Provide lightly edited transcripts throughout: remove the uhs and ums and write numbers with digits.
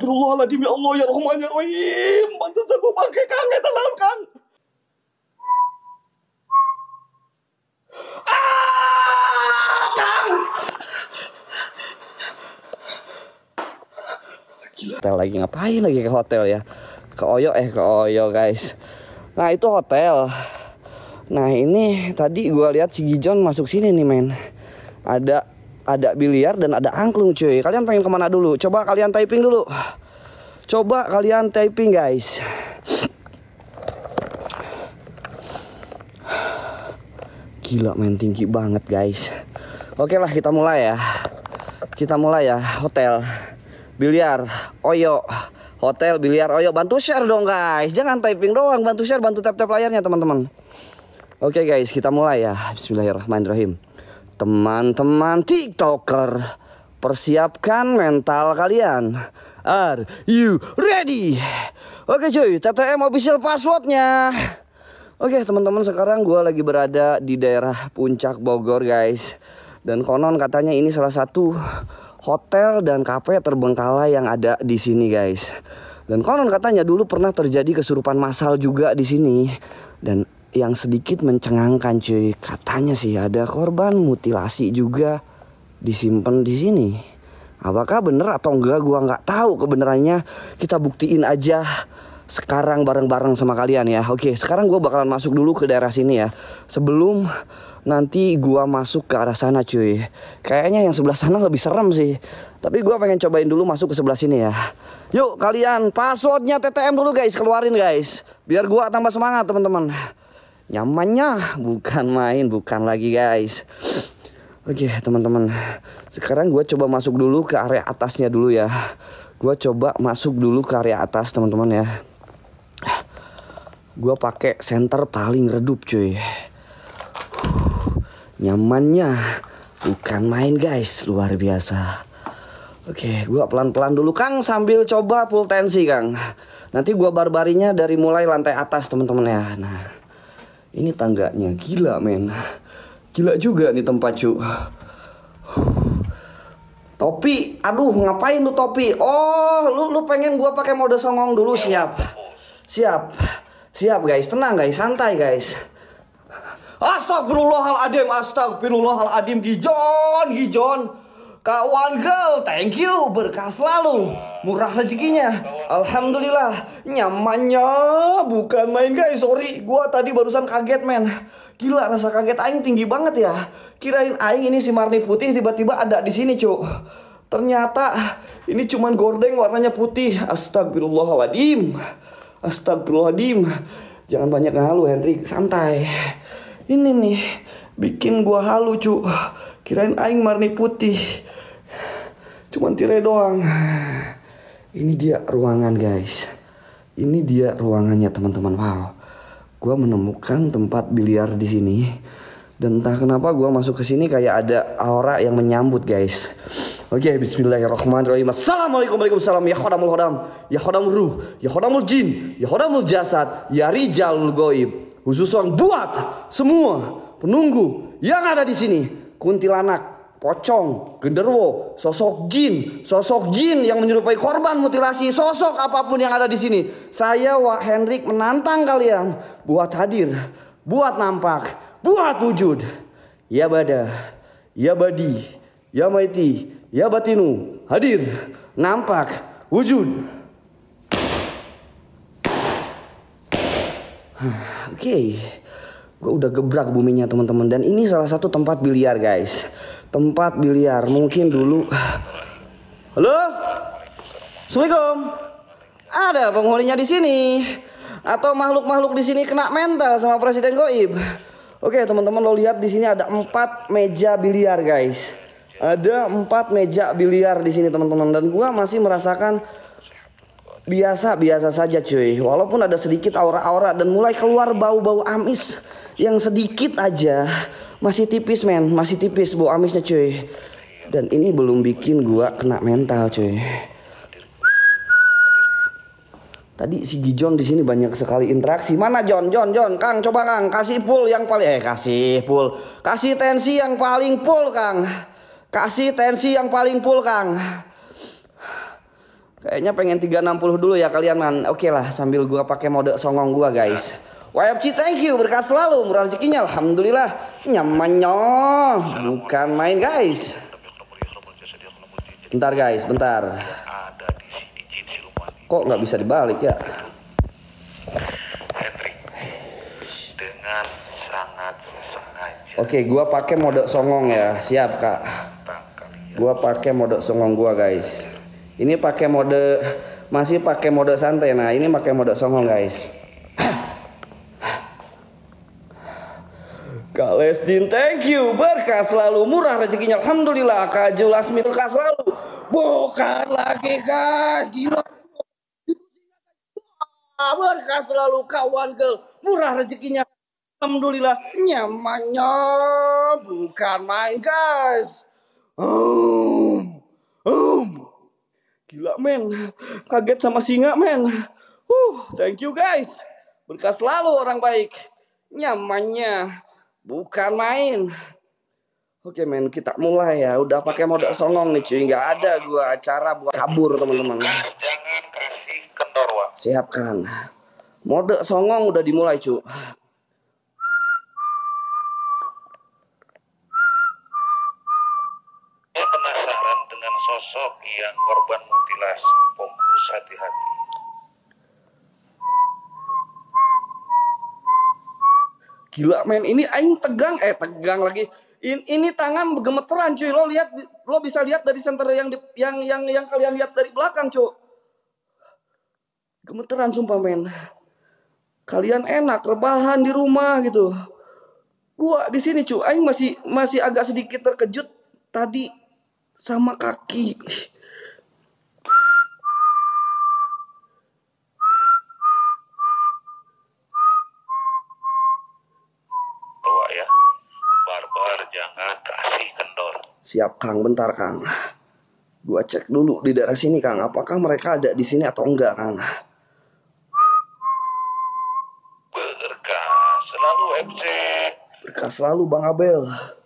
Astagfirullahaladzim, ya Allah, ya Rahman, ya Rahim. Pantesan gue pakai Kang, eta naon Kang? Kang! Gila. Hotel lagi ngapain lagi ke hotel ya? Ke Oyo guys. Nah itu hotel. Nah ini tadi gue lihat si Gijon masuk sini nih men. Ada biliar dan ada angklung cuy. Kalian pengen kemana dulu? Coba kalian typing dulu. Coba kalian typing guys. Gila men, tinggi banget guys. Oke lah kita mulai ya. Hotel, biliar, Oyo. Hotel, biliar, Oyo. Bantu share dong guys. Jangan typing doang, bantu share, bantu tap-tap layarnya teman-teman. Oke guys, kita mulai ya. Bismillahirrahmanirrahim. Teman-teman TikToker, persiapkan mental kalian. Are you ready? Oke cuy, TTM official passwordnya. Oke teman-teman, sekarang gue lagi berada di daerah Puncak Bogor guys. Dan konon katanya ini salah satu hotel dan kafe terbengkalai yang ada di sini guys. Dan konon katanya dulu pernah terjadi kesurupan massal juga di sini. Dan yang sedikit mencengangkan cuy, katanya sih ada korban mutilasi juga disimpan di sini. Apakah bener atau enggak gua nggak tahu kebenarannya. Kita buktiin aja sekarang bareng-bareng sama kalian ya. Oke, sekarang gua bakalan masuk dulu ke daerah sini ya. Sebelum nanti gua masuk ke arah sana cuy. Kayaknya yang sebelah sana lebih serem sih. Tapi gua pengen cobain dulu masuk ke sebelah sini ya. Yuk kalian passwordnya TTM dulu guys, keluarin guys. Biar gua tambah semangat teman-teman. Nyamannya bukan main, bukan lagi guys. Oke teman-teman, sekarang gue coba masuk dulu ke area atasnya dulu ya. Gue coba masuk dulu ke area atas teman-teman ya. Gue pakai senter paling redup cuy. Nyamannya bukan main guys, luar biasa. Oke, gue pelan-pelan dulu Kang, sambil coba full tensi Kang. Nanti gue barbarinya dari mulai lantai atas teman-teman ya. Nah ini tangganya, gila men. Gila juga nih tempat cu. Topi, aduh ngapain lu topi? Oh lu pengen gua pakai mode songong dulu. Siap guys, tenang guys, santai guys. Astagfirullahaladzim, Gijon. Kawan girl, thank you, berkah selalu, murah rezekinya, alhamdulillah. Nyamannya bukan main guys. Sorry, gua tadi barusan kaget men. Gila, rasa kaget aing tinggi banget ya. Kirain aing ini si Marni putih tiba-tiba ada di sini cuk. Ternyata ini cuman gordeng warnanya putih. Astagfirullahaladzim. Jangan banyak halu Hendrik, santai. Ini nih bikin gua halu cuk. Kirain aing Marni putih, cuman tirai doang. Ini dia ruangan guys. Ini dia ruangannya teman-teman. Wow, gua menemukan tempat biliar di sini. Dan entah kenapa gua masuk ke sini kayak ada aura yang menyambut guys. Oke, bismillahirrahmanirrahim. Assalamualaikum warahmatullahi wabarakatuh. Ya khodamul hodam, ya khodamul ruh, ya khodamul jin, ya khodamul jasad, ya rijalul goib. Khususan buat semua penunggu yang ada di sini. Kuntilanak, pocong, genderuwo, sosok jin yang menyerupai korban mutilasi, sosok apapun yang ada di sini. Saya Wak Hendrik menantang kalian buat hadir, buat nampak, buat wujud. Ya bada, ya badi, ya maiti, ya batinu, hadir, nampak, wujud. Oke. Gue udah gebrak buminya teman-teman. Dan ini salah satu tempat biliar guys. Tempat biliar. Mungkin dulu. Halo? Assalamualaikum. Ada penghuninya di sini. Atau makhluk-makhluk di sini kena mental sama Presiden Goib. Oke teman-teman, lo lihat di sini ada 4 meja biliar guys. Ada 4 meja biliar di sini teman-teman. Dan gue masih merasakan biasa-biasa saja cuy. Walaupun ada sedikit aura-aura dan mulai keluar bau-bau amis yang sedikit aja. Masih tipis men, masih tipis bau amisnya cuy. Dan ini belum bikin gua kena mental cuy. Tadi si Gijon di sini banyak sekali interaksi. Mana Jon? Kang coba Kang kasih full yang paling kasih tensi yang paling full Kang. Kasih tensi yang paling full Kang. Kayaknya pengen 360 dulu ya kalian man. Oke lah, sambil gua pakai mode songong gua guys. YFC thank you, berkah selalu, murah rezekinya alhamdulillah. Nyamannya bukan main guys. Bentar guys, bentar. Kok nggak bisa dibalik ya? Dengan sangat sengaja. Oke, gua pakai mode songong ya. Siap, Kak. Gua pakai mode songong gua, guys. Ini pakai mode masih pakai mode santai. Nah, ini pakai mode songong, guys. Kak Lesdin, thank you. Berkah selalu, murah rezekinya alhamdulillah. Kak Julasmi, berkah selalu. Bukan lagi, guys. Gila. Berkah selalu kawan ke murah rezekinya alhamdulillah, nyamannya bukan main guys. Gila men, kaget sama singa men. Thank you guys, berkah selalu orang baik, nyamannya bukan main. Oke men, kita mulai ya. Udah pakai mode songong nih cuy, nggak ada gua acara buat kabur teman-teman. Jangan kasih kendor, Wak. Siap Kang. Mode songong udah dimulai cu. Saya penasaran dengan sosok yang korban mutilasi. Fokus hati-hati. Gila men, ini aing tegang lagi. Ini tangan gemeteran cuy. Lo bisa lihat dari center yang kalian lihat dari belakang cuy. Gemeteran sumpah men. Kalian enak rebahan di rumah gitu. Gua di sini cuy, aing masih agak sedikit terkejut tadi sama kaki. Wak ya. Barbar jangan kasih kendor. Siap Kang, bentar Kang. Gua cek dulu di daerah sini Kang, apakah mereka ada di sini atau enggak Kang. Berkah selalu FC. Berkah selalu Bang Abel.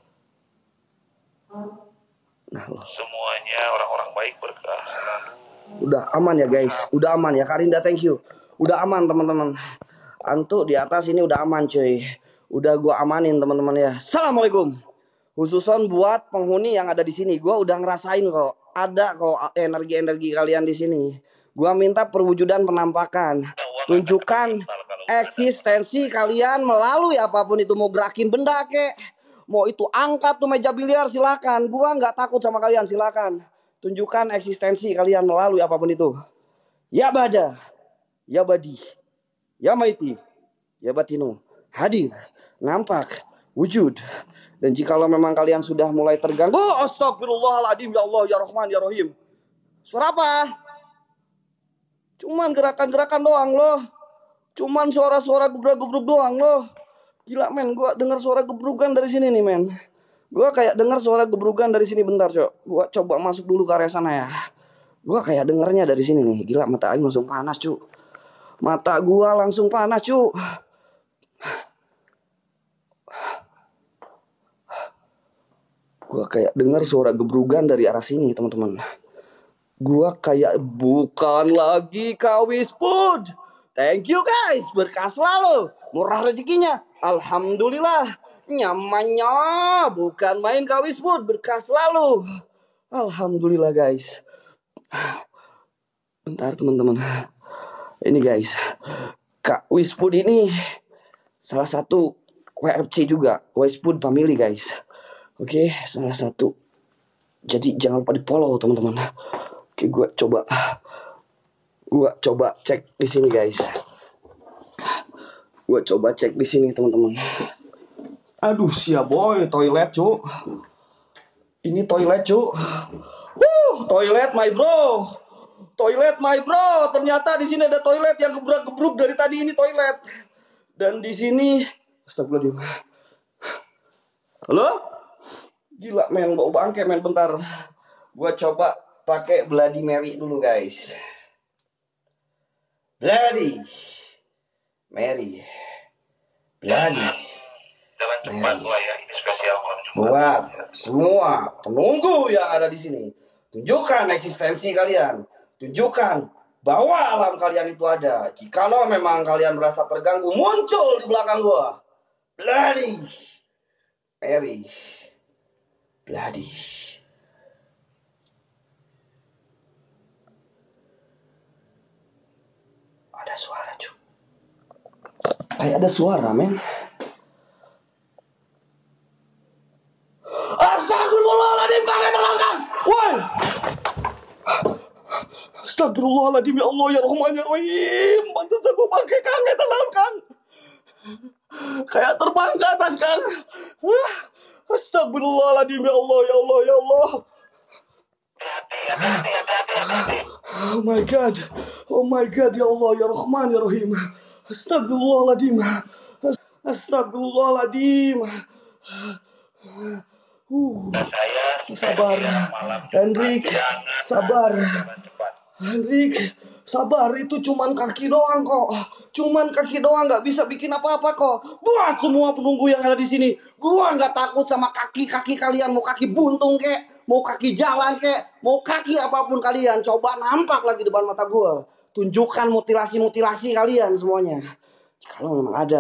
Nah loh. Semuanya orang-orang baik berkah selalu. Udah aman ya guys, udah aman ya Karinda, thank you. Udah aman teman-teman. Antuk di atas ini udah aman cuy. Udah gua amanin teman-teman ya. Assalamualaikum. Khususan buat penghuni yang ada di sini, gua udah ngerasain kok. Ada kok energi-energi kalian di sini. Gua minta perwujudan penampakan. Tunjukkan eksistensi kalian melalui apapun itu, mau gerakin benda kek, mau itu angkat tuh meja biliar silakan. Gua nggak takut sama kalian, silakan. Tunjukkan eksistensi kalian melalui apapun itu. Ya bada, ya badi, ya maiti, ya batinu, hadir, nampak, wujud. Dan jikalau memang kalian sudah mulai terganggu, astagfirullahaladzim, ya Allah, ya Rahman, ya Rahim. Suara apa? Cuman gerakan-gerakan doang loh. Cuman suara-suara gebruk-gebruk doang loh. Gila men, gua dengar suara gebrukan dari sini nih men. Gua kayak dengar suara gebrukan dari sini, bentar cok. Gua coba masuk dulu ke area sana ya. Gua kayak dengarnya dari sini nih. Gila, mata aing langsung panas cu. Mata gua langsung panas cu. Gua kayak dengar suara gebrugan dari arah sini teman-teman. Gua kayak bukan lagi Kawis Food. Thank you guys, berkah selalu, murah rezekinya alhamdulillah, nyamannya bukan main Kawis Food, berkah selalu alhamdulillah guys. Bentar teman-teman. Ini guys, Kak Wisfood ini salah satu WFC juga, Wisfood Family guys. Oke, salah satu. Jadi jangan lupa di follow teman-teman. Oke, gua coba cek di sini guys. Gua coba cek di sini teman-teman. Aduh, sia boy, toilet cu. Ini toilet cu. Toilet my bro. Toilet my bro. Ternyata di sini ada toilet yang gebruk-gebruk dari tadi, ini toilet. Dan di sini, astagfirullahaladzim. Halo? Gila men, bau bangke men, bentar. Gua coba pakai Bloody Mary dulu guys. Bloody Mary. Bloody Jalan cepat Wak ya, ini spesial malam Jumat. buat semua penunggu yang ada di sini. Tunjukkan eksistensi kalian. Tunjukkan bahwa alam kalian itu ada. Jikalau memang kalian merasa terganggu, muncul di belakang gua. Bloody Mary. Bloody. Ada suara, cuy. Kayak ada suara, men. Astagfirullahaladzim, kakek tenang, Kang. Woi. Astagfirullahaladzim, ya Allah, ya Rahman, ya Rahim. Pantesan gua pakai, kakek tenang, Kang. Kayak terbang ke atas, Kang. Astagfirullahaladzim, ya Allah, ya Allah, ya Allah. Oh my God. Oh my God, ya Allah, ya Rahman, ya Rahim. Astagfirullahaladzim. Astagfirullahaladzim. Sabar, Hendrik. Sabar. Hendrik, sabar, itu cuman kaki doang kok. Cuman kaki doang, nggak bisa bikin apa-apa kok. Buat semua penunggu yang ada di sini, gua nggak takut sama kaki-kaki kalian. Mau kaki buntung kek, mau kaki jalan kek, mau kaki apapun kalian. Coba nampak lagi depan mata gua. Tunjukkan mutilasi-mutilasi kalian semuanya. Kalau memang ada.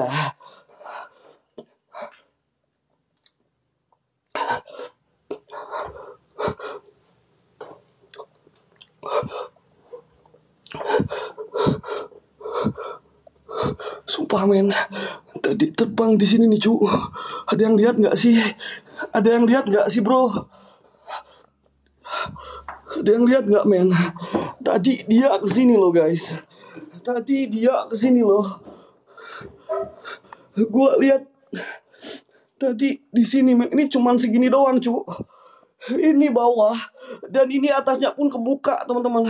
Sumpah, men, tadi terbang di sini nih, cu. Ada yang lihat nggak sih? Ada yang lihat nggak sih, bro? Ada yang lihat nggak, men? Tadi dia kesini loh, guys. Tadi dia kesini loh. Gua lihat tadi di sini, men. Ini cuman segini doang, cu. Ini bawah dan ini atasnya pun kebuka, teman-teman.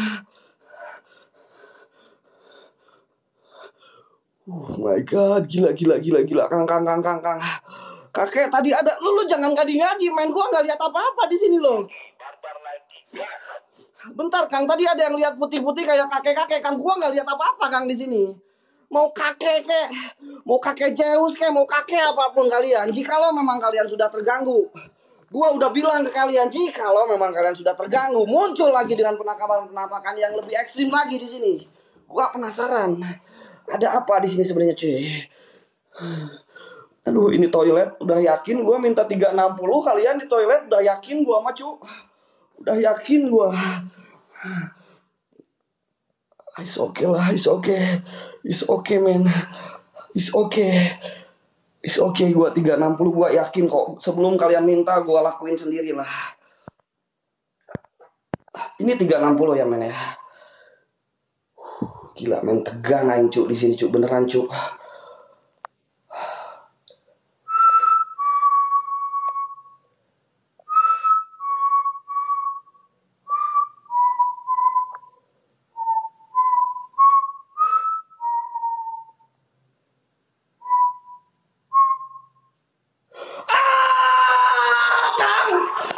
Oh my God, gila, Kang. Kakek tadi ada, lu jangan ngadi-ngadi, main gua nggak lihat apa-apa di sini loh. Bentar, Kang, tadi ada yang lihat putih-putih kayak kakek-kakek, Kang. Gua nggak lihat apa-apa, Kang, di sini. Mau kakek kek, mau kakek Zeus kek, mau kakek apapun kalian. Jikalau memang kalian sudah terganggu, gua udah bilang ke kalian, jikalau memang kalian sudah terganggu, muncul lagi dengan penampakan yang lebih ekstrim lagi di sini. Gua penasaran. Ada apa di sini sebenarnya, cuy? Aduh, ini toilet. Udah yakin gue minta 360. Kalian di toilet udah yakin gue mah, cu. Udah yakin gue. It's okay lah, it's okay. It's okay, man. It's okay. It's okay, gue 360. Gue yakin kok. Sebelum kalian minta, gue lakuin sendiri lah. Ini 360 ya, men ya. Gila, men, tegang aing, cu, di sini, cu, beneran, cu. Kang!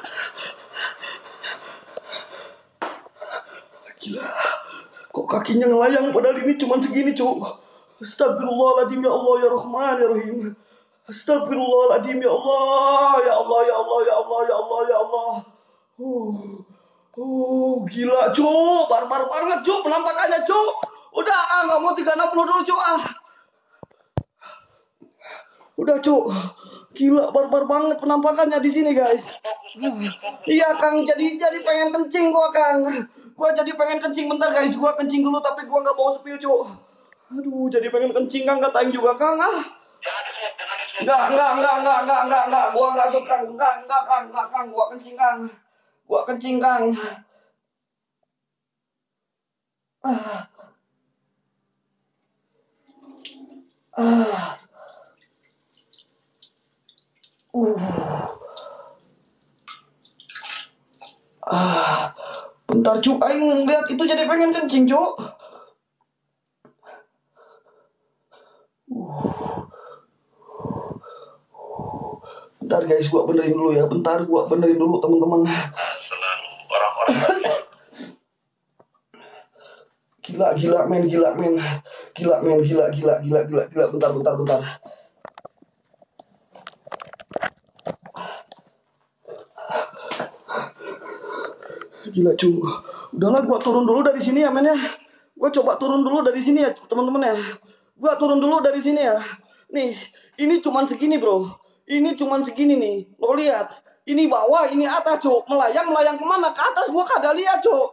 Gila. Kok kakinya ngelayang padahal ini cuma segini, cu. Astagfirullahaladzim, ya Allah, ya Rahman, ya Rahim. Astagfirullahaladzim, ya Allah, ya Allah, ya Allah, ya Allah, ya Allah, ya Allah. Gila, cu. Barbar banget, cu, penampakannya, cu. Udah, nggak mau 360 dulu, cu. Udah, cu. Gila, barbar banget penampakannya di sini, guys. Iya, Kang, jadi pengen kencing gua, Kang. Gua jadi pengen kencing, bentar, guys. Gua kencing dulu tapi gua nggak mau spill, cu. Aduh, jadi pengen kencing, Kang, katain juga, Kang. Enggak. Gua enggak suka. Enggak, Kang. Gua kencing, Kang. Bentar, cu, aing lihat itu jadi pengen kencing, cu. Bentar, guys, gua benerin dulu ya. Bentar, gua benerin dulu, teman-teman. Selalu orang-orang Gila, men. Gila. Bentar. Gila, cu. Udahlah, gua turun dulu dari sini ya, men ya. Gua coba turun dulu dari sini ya, teman-teman ya. Gua turun dulu dari sini ya. Nih, ini cuman segini, bro. Ini cuman segini nih. Lo lihat. Ini bawah, ini atas, Cuk. Melayang kemana? Ke atas gua kagak lihat, Cuk.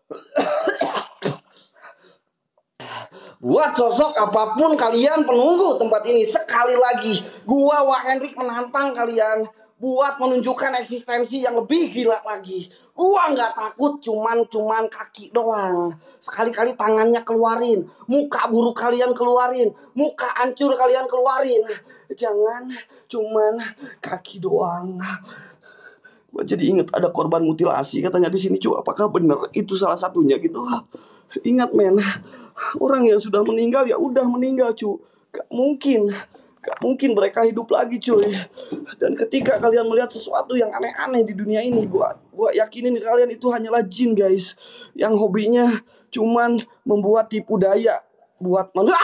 Buat sosok apapun kalian penunggu tempat ini, sekali lagi gua Wak Hendrik menantang kalian buat menunjukkan eksistensi yang lebih gila lagi. Gua nggak takut cuman kaki doang. Sekali-kali tangannya keluarin, muka buruk kalian keluarin, muka hancur kalian keluarin. Jangan cuman kaki doang. Gua jadi inget ada korban mutilasi katanya di sini, cuy. Apakah benar itu salah satunya gitu? Ingat, men, orang yang sudah meninggal ya udah meninggal, cuy. Gak mungkin mereka hidup lagi, cuy. Dan ketika kalian melihat sesuatu yang aneh-aneh di dunia ini, gua yakinin kalian itu hanyalah jin, guys, yang hobinya cuman membuat tipu daya buat manusia.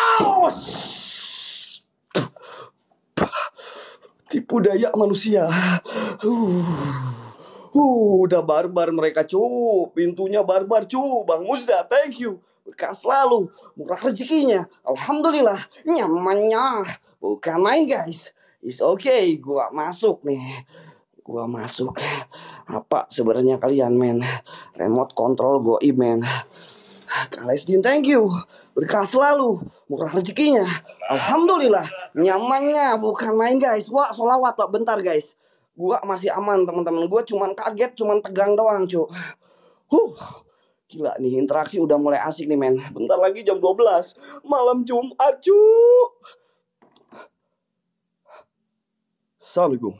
Tipu daya manusia. Udah barbar mereka, cu. Pintunya barbar, cu. Bang Musda, thank you. Berkah selalu, murah rezekinya. Alhamdulillah, nyamannya. Bukan main, guys. It's okay, gua masuk nih. Gua masuk. Apa sebenarnya kalian, men? Remote control goib, men. Kak Lesdin, thank you. Berkah selalu, murah rezekinya. Alhamdulillah, nyamannya. Bukan main, guys. Wah, sholawat, Pak. Bentar, guys. Gua masih aman, teman-teman. Gua cuman kaget, cuman tegang doang, cu. Gila nih, interaksi udah mulai asik nih, men. Bentar lagi jam 12 malam Jumat, cu. Assalamualaikum.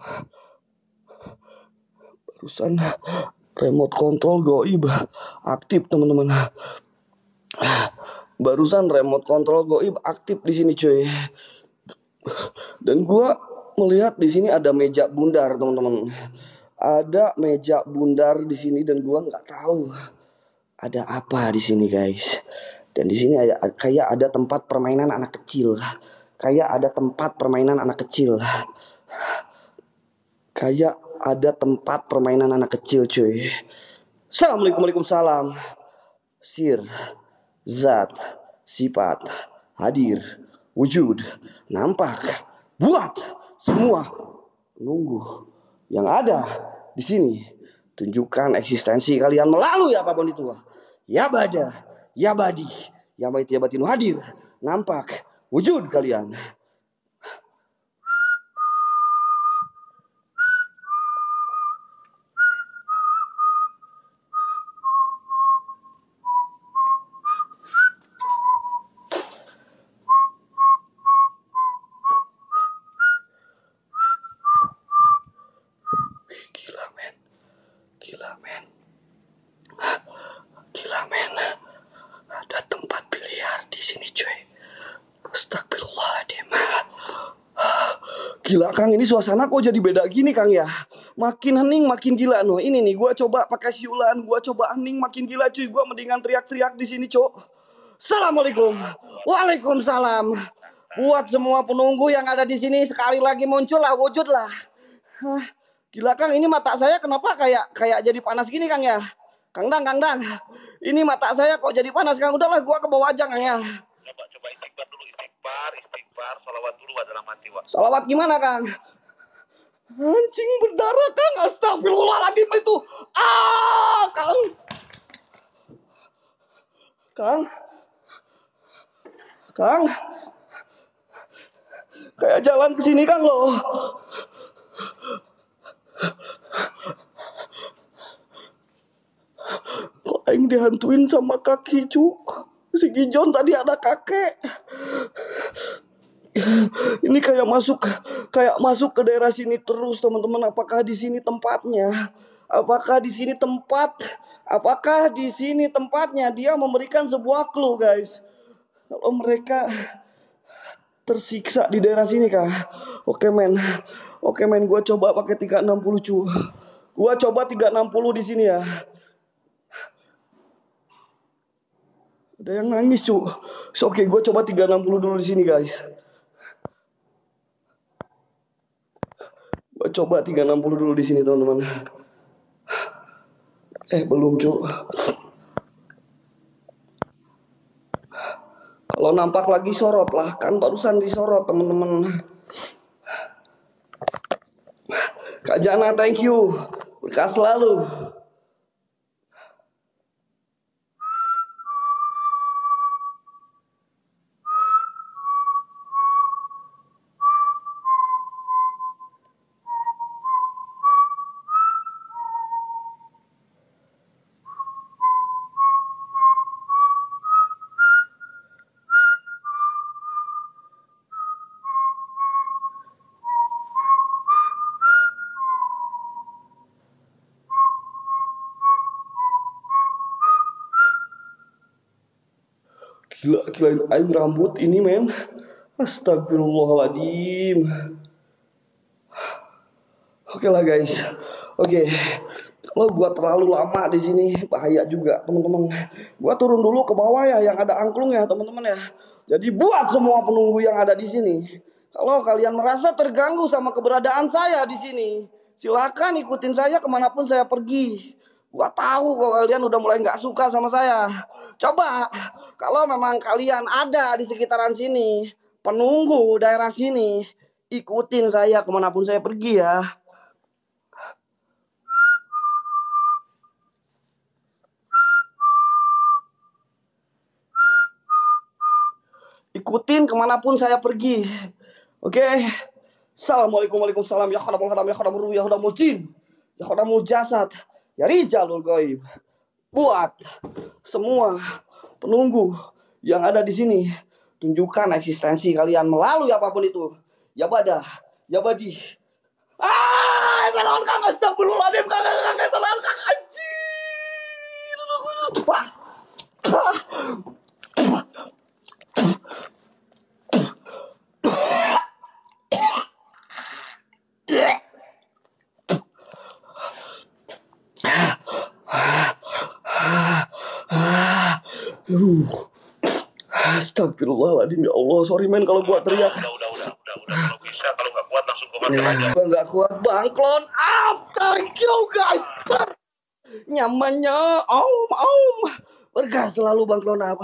Barusan remote control goib aktif, teman-teman. Barusan remote control goib aktif di sini, cuy. Dan gua melihat di sini ada meja bundar, teman-teman. Ada meja bundar di sini dan gua nggak tahu ada apa di sini, guys. Dan di sini kayak ada tempat permainan anak kecil. Kayak ada tempat permainan anak kecil. Kayak ada tempat permainan anak kecil, cuy. Assalamualaikum, waalaikumsalam. Sir, zat, sifat, hadir, wujud, nampak, buat semua penunggu yang ada di sini. Tunjukkan eksistensi kalian melalui apapun itu. Ya bada, ya badi, ya bait, ya batinu, hadir, nampak, wujud kalian. Gila, men. Ada tempat biliar di sini, cuy. Astagfirullahaladzim. Gila, Kang, ini suasana kok jadi beda gini, Kang, ya. Makin hening makin gila, no. Ini nih, gua coba pakai siulan, gua coba hening makin gila, cuy. Gua mendingan teriak-teriak di sini, cok. Assalamualaikum. Waalaikumsalam. Buat semua penunggu yang ada di sini, sekali lagi muncullah, wujudlah. Gila, Kang, ini mata saya kenapa kayak jadi panas gini, Kang, ya? Kang Dang. Ini mata saya kok jadi panas, Kang. Udahlah, gua ke bawah aja, Kang, ya. Coba istighfar dulu, istighfar, salawat dulu dalam hati, Wak. Salawat gimana, Kang? Anjing berdarah, Kang. Astagfirullahaladzim itu. Kang. Kayak jalan ke sini, Kang, loh. Kok aing dihantuin sama kaki, cuk. Si Gijon tadi ada kakek. Ini kayak masuk ke daerah sini terus, teman-teman. Apakah di sini tempatnya? Apakah di sini tempatnya? Dia memberikan sebuah clue, guys. Kalau mereka tersiksa di daerah sini, kah? Oke, men, gua coba pakai 360, cu. Gua coba 360 di sini ya. Ada yang nangis, cu. Oke, gua coba 360 dulu di sini, guys. Gua coba 360 dulu di sini, teman-teman. Belum, cu. Kalau nampak lagi sorot lah, kan barusan disorot teman-teman. Kak Jana, thank you. Berkah selalu. Gila, kirain aing rambut ini men. Astagfirullahaladzim. Oke lah guys. Oke. Kalau gua terlalu lama di sini bahaya juga teman-teman. Gua turun dulu ke bawah ya yang ada angklung ya teman-teman ya. Jadi buat semua penunggu yang ada di sini, kalau kalian merasa terganggu sama keberadaan saya di sini, silakan ikutin saya kemanapun saya pergi. Gua tahu kalau kalian udah mulai nggak suka sama saya. Coba kalau memang kalian ada di sekitaran sini, penunggu daerah sini, ikutin saya kemanapun saya pergi ya. Ikutin kemanapun saya pergi. Oke. Assalamualaikum, waalaikumsalam. Ya khadamul khadam, ya khadamul ruh, ya khadamul jin, ya khadamul jasad, ya rijalul gaib. Buat semua penunggu yang ada di sini, tunjukkan eksistensi kalian melalui apapun itu. Ya badah, ya badi. Salam kang, astagfirullahaladzim, kang, salam kang, anjir. Wah. Astagfirullahaladzim, ya Allah, sorry men kalau gua teriak. Udah. Kalau bisa, kalau nggak kuat langsung ke hotel aja. Gua nggak kuat bang, clone up. Thank you guys. Nyamannya, om. Berkah selalu bang clone up.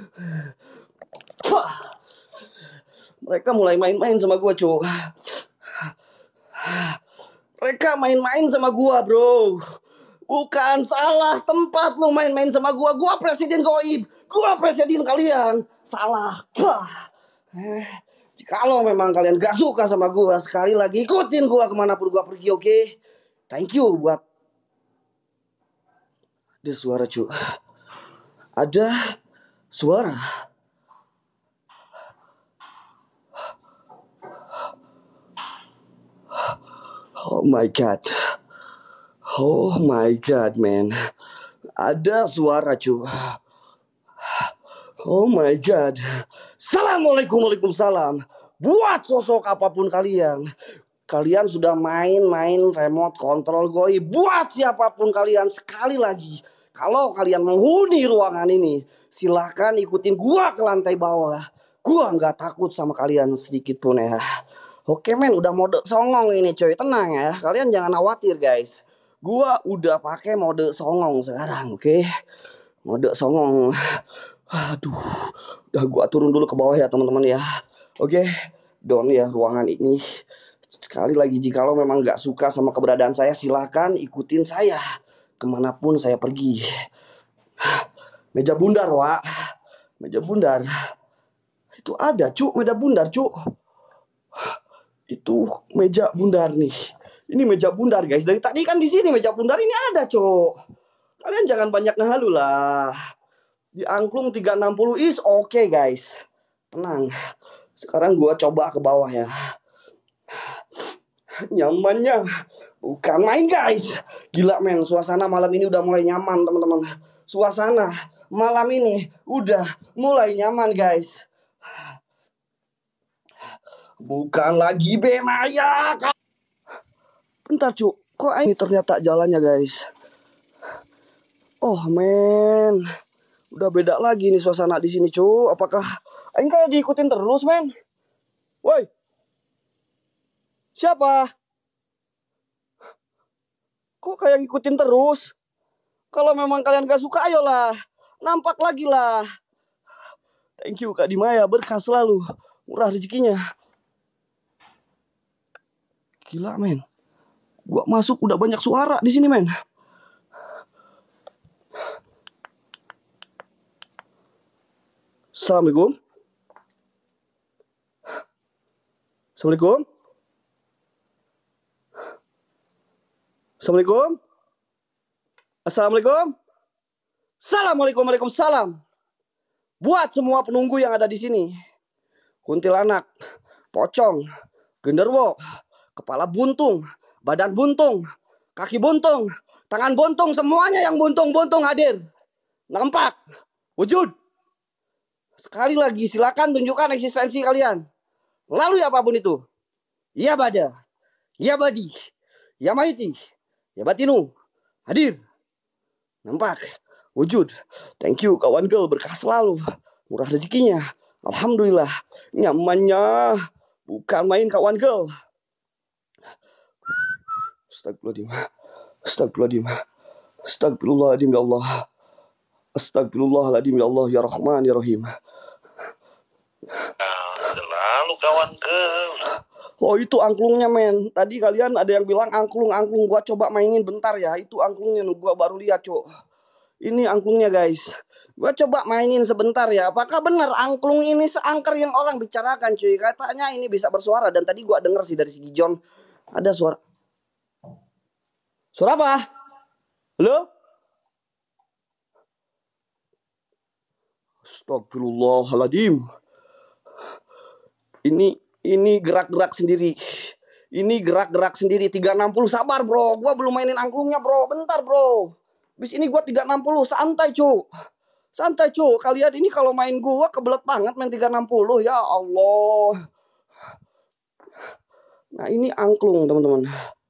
Mereka mulai main-main sama gua cuy. Mereka main-main sama gua bro. Bukan salah tempat lu main-main sama gua. Gua presiden goib. Gua presiden kalian. Salah. Kalau memang kalian gak suka sama gua, sekali lagi ikutin gua kemanapun gua pergi, oke? Thank you buat. Ada suara cuy. Ada suara. Oh my god. Oh my god man. Ada suara cuy. Oh my god. Assalamualaikum, waalaikumsalam. Buat sosok apapun kalian, kalian sudah main-main remote control goib. Buat siapapun kalian, sekali lagi, kalau kalian menghuni ruangan ini, silahkan ikutin gua ke lantai bawah. Gua nggak takut sama kalian sedikit pun ya. Oke men, udah mode songong ini coy. Tenang ya, kalian jangan khawatir guys. Gua udah pakai mode songong sekarang, oke? Mode songong. Aduh, udah gua turun dulu ke bawah ya teman-teman ya. Oke, down ya ruangan ini. Sekali lagi, jikalau memang gak suka sama keberadaan saya, silakan ikutin saya kemanapun saya pergi. Meja bundar, Wak. Meja bundar. Itu ada, Cuk, meja bundar, Cuk. Itu meja bundar nih. Ini meja bundar, guys. Dari tadi kan di sini meja bundar ini ada, Cuk. Kalian jangan banyak ngehalu lah. Di angklung 360 is oke, guys. Tenang. Sekarang gua coba ke bawah ya. Nyamannya bukan main guys. Gila men, suasana malam ini udah mulai nyaman teman-teman. Suasana malam ini udah mulai nyaman guys. Bukan lagi Benaya. Bentar cu, kok ini ternyata jalannya guys. Oh men, udah beda lagi nih suasana di sini cu. Apakah ini kayak diikutin terus men? Woi, siapa? Kok kayak ngikutin terus? Kalau memang kalian gak suka, ayolah. Nampak lagi lah. Thank you Kak Dimaya, berkah selalu, murah rezekinya. Gila men, gua masuk udah banyak suara di sini men. Assalamualaikum. Assalamualaikum. Assalamualaikum. Assalamualaikum. Assalamualaikum, waalaikumsalam. Buat semua penunggu yang ada di sini, kuntilanak, pocong, genderwo, kepala buntung, badan buntung, kaki buntung, tangan buntung, semuanya yang buntung-buntung hadir. Nampak, wujud. Sekali lagi silakan tunjukkan eksistensi kalian. Lalu apapun itu, ya bada, ya badi, ya maiti, ya batinu, hadir. Nampak, wujud. Thank you kawan girl, berkah selalu, murah rezekinya. Alhamdulillah, nyamannya bukan main kawan girl. Astagfirullahaladzim. Astagfirullahaladzim. Astagfirullahaladzim ya Allah. Astagfirullahaladzim ya Allah, ya Rahman ya Rahim. Selalu kawan girl. Oh itu angklungnya men. Tadi kalian ada yang bilang angklung. Gua coba mainin bentar ya. Itu angklungnya, gua baru lihat cok. Ini angklungnya guys. Gua coba mainin sebentar ya. Apakah benar angklung ini seangker yang orang bicarakan cuy? Katanya ini bisa bersuara. Dan tadi gua denger sih dari si Gijon, ada suara. Suara apa? Halo? Astagfirullahaladzim. Ini gerak-gerak sendiri. Ini gerak-gerak sendiri. 360, sabar bro. Gua belum mainin angklungnya bro. Bentar bro. Bis ini gua 360. Santai cu. Santai cu. Kalian ini kalau main gua kebelet banget main 360. Ya Allah. Nah ini angklung teman-teman.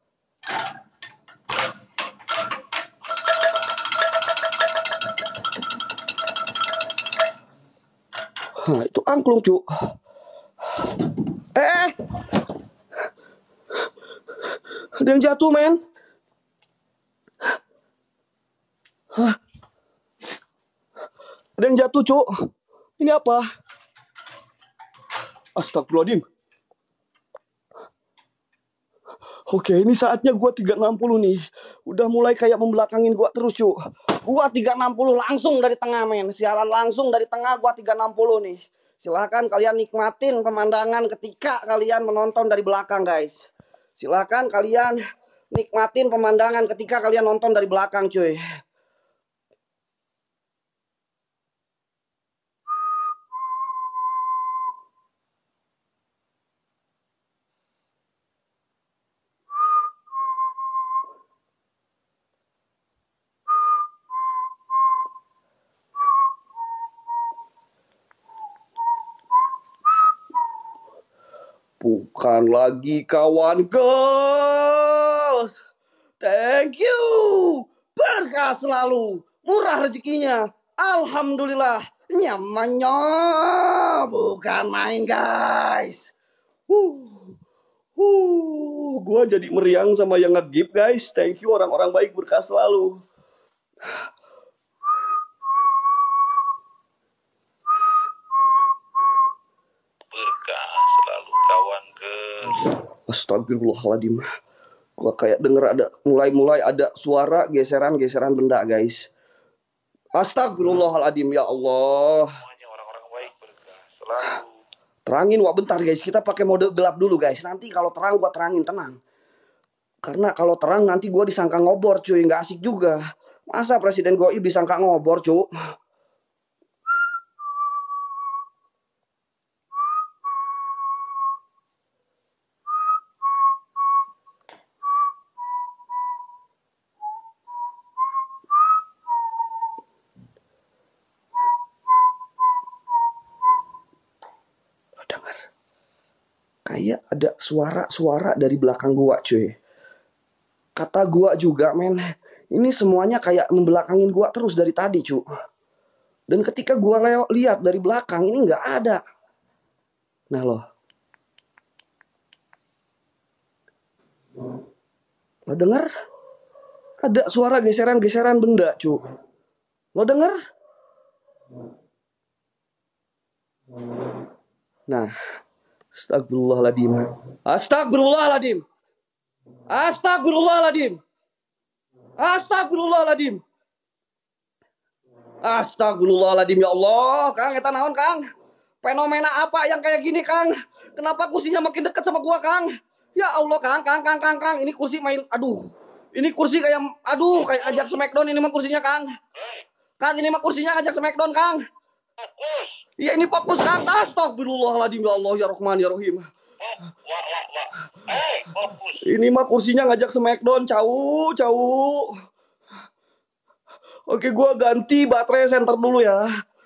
Nah itu angklung cu. Ada yang jatuh men. Ada yang jatuh cuk. Ini apa? Astagfirullahaladzim. Oke ini saatnya gua 360 nih. Udah mulai kayak membelakangin gua terus cuk. Gua 360 langsung dari tengah men. Siaran langsung dari tengah, gua 360 nih. Silahkan kalian nikmatin pemandangan ketika kalian menonton dari belakang guys. Silahkan kalian nikmatin pemandangan ketika kalian nonton dari belakang cuy. Bukan lagi kawan girls. Thank you. Berkah selalu, murah rezekinya. Alhamdulillah, nyamannya bukan main guys. Gua jadi meriang sama yang nge-gift guys. Thank you orang-orang baik, berkah selalu. Astagfirullahaladzim. Gua kayak denger ada mulai ada suara geseran benda guys. Astagfirullahaladzim ya Allah. Semuanya orang-orang baik berkah selalu. Terangin wah bentar guys. Kita pakai mode gelap dulu guys. Nanti kalau terang gua terangin, tenang. Karena kalau terang nanti gua disangka ngobor cuy. Nggak asik juga. Masa Presiden Goib disangka ngobor cuy. Kayak ada suara-suara dari belakang gua cuy. Kata gua juga men, ini semuanya kayak membelakangin gua terus dari tadi cuy. Dan ketika gua lihat dari belakang ini nggak ada. Nah lo denger? Ada suara geseran-geseran benda cuy. Lo denger? Nah, astagfirullahaladzim. Astagfirullahaladzim. Astagfirullahaladzim. Astagfirullahaladzim. Astagfirullahaladzim ya Allah, Kang, eta naon, Kang? Fenomena apa yang kayak gini, Kang? Kenapa kursinya makin dekat sama gua, Kang? Ya Allah, Kang, ini kursi main, aduh. Ini kursi kayak, aduh, kayak ajak Smackdown ini mah kursinya, Kang. Kang, ini mah kursinya ngajak Smackdown, Kang. Fokus. Iya, ini fokus, Kang. Astagfirullahaladzim ya Allah, ya Rahman, ya Rahim. Fokus. Ini mah kursinya ngajak Smackdown, cau. Oke, gua ganti baterai center dulu ya.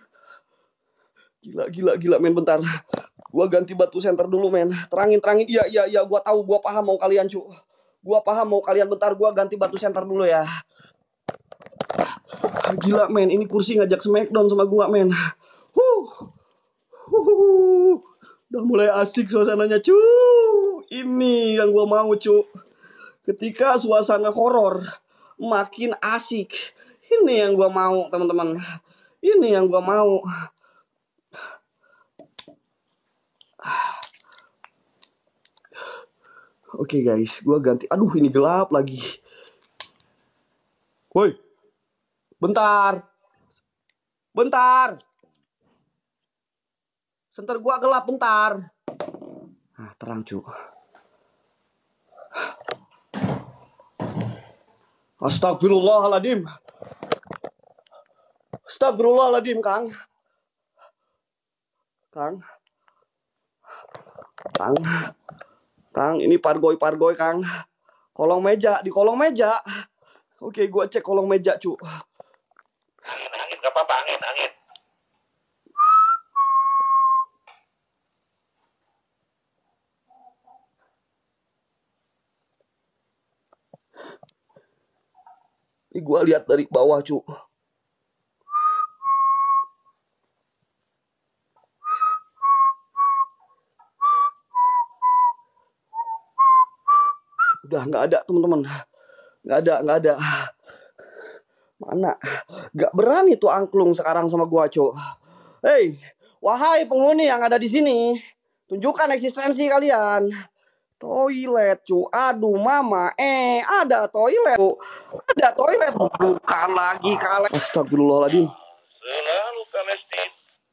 Gila, men, bentar. Gua ganti batu center dulu, men. Terangin. Iya, gua tahu, gua paham mau kalian, cu. Gua paham mau kalian, bentar gua ganti batu center dulu ya. Gila, men, ini kursi ngajak Smackdown sama gua, men. Udah mulai asik suasananya, cu. Ini yang gua mau, cu. Ketika suasana horor makin asik. Ini yang gua mau, teman-teman. Ini yang gua mau. Oke, guys, gua ganti. Aduh, ini gelap lagi. Woi. Bentar. Senter gua gelap, bentar. Nah, terang, cu. Astagfirullahaladzim, Kang. Kang, ini pargoy, Kang. Di kolong meja. Oke, gua cek kolong meja, cu. Angin, gak apa-apa, angin. Ini gua lihat dari bawah, cu. Udah nggak ada, teman-teman. Nggak ada. Mana? Nggak berani tuh angklung sekarang sama gua, cu. Hei, wahai penghuni yang ada di sini, tunjukkan eksistensi kalian. Toilet, cu. Aduh, mama. Ada toilet, cu. Ada toilet. Bukan lagi kalian. Astagfirullahaladzim. Selalu Palestina.